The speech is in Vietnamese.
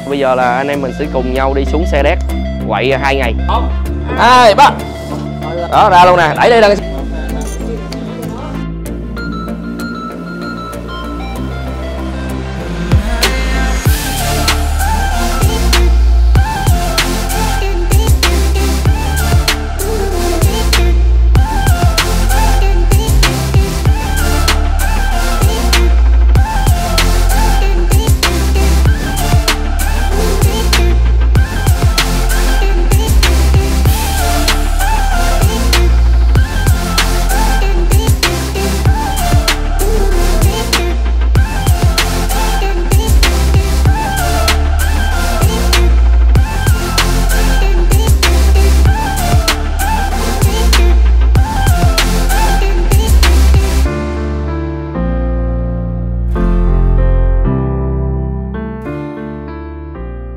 Bây giờ là anh em mình sẽ cùng nhau đi xuống xe đét quậy 2 ngày. 2, 3. Đó, ra luôn nè, đẩy đi lần.